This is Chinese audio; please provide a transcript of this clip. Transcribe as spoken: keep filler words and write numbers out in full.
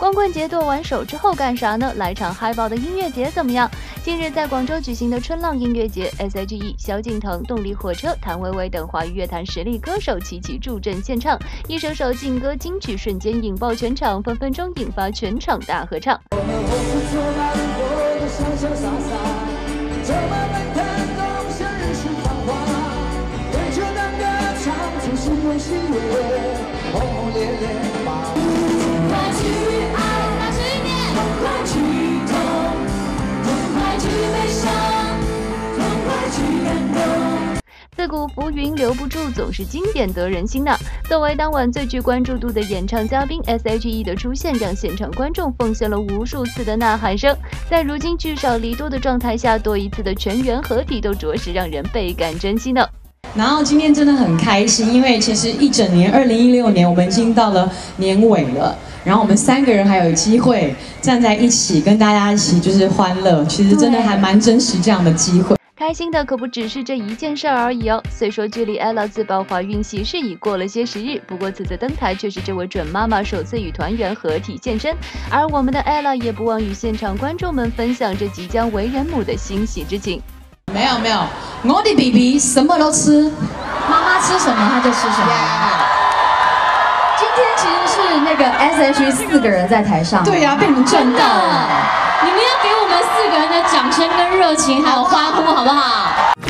光棍节剁完手之后干啥呢？来场嗨爆的音乐节怎么样？近日在广州举行的春浪音乐节 ，S H E、萧敬腾、动力火车、谭维维等华语乐坛实力歌手齐齐助阵献唱，一首首劲歌金曲瞬间引爆全场，分分钟引发全场大合唱。自古浮云留不住，总是经典得人心的。作为当晚最具关注度的演唱嘉宾 ，S H E 的出现让现场观众奉献了无数次的呐喊声。在如今聚少离多的状态下，多一次的全员合体都着实让人倍感珍惜呢。 然后今天真的很开心，因为其实一整年，二零一六年我们已经到了年尾了，然后我们三个人还有机会站在一起，跟大家一起就是欢乐，其实真的还蛮珍惜这样的机会。 开心的可不只是这一件事而已哦。虽说距离 Ella 自曝怀孕喜事已过了些时日，不过此次登台却是这位准妈妈首次与团员合体现身，而我们的 Ella 也不忘与现场观众们分享这即将为人母的欣喜之情。 没有没有，我的 B B 什么都吃， 妈妈吃什么他就吃什么。Yeah. 今天其实是那个 S H E 四个人在台上， 对呀、啊，被你们赚到了， 你们要给我们四个人的掌声跟热情还有欢呼好不好？